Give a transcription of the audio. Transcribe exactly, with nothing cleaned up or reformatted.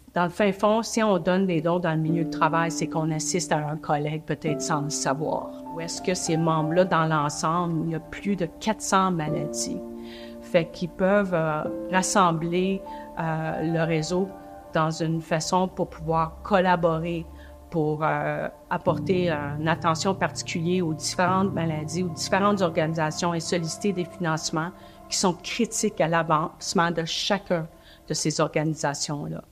Dans le fin fond, si on donne des dons dans le milieu de travail, c'est qu'on assiste à un collègue peut-être sans le savoir. Ou est-ce que ces membres-là, dans l'ensemble, il y a plus de quatre cents maladies. Fait qu'ils peuvent euh, rassembler euh, le réseau dans une façon pour pouvoir collaborer, pour euh, apporter une attention particulière aux différentes maladies, aux différentes organisations et solliciter des financements qui sont critiques à l'avancement de chacun de ces organisations-là.